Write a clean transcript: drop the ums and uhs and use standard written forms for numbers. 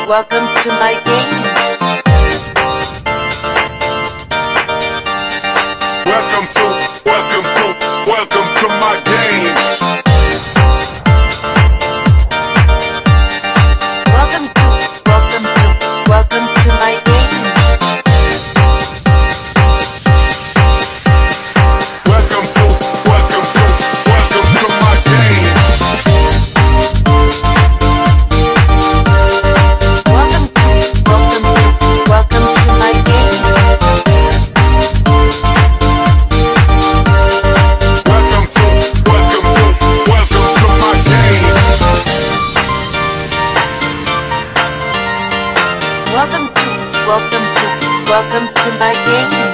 welcome to my game. Welcome to my game. Welcome to my game. Welcome to my game. Welcome to my game. Welcome to my game.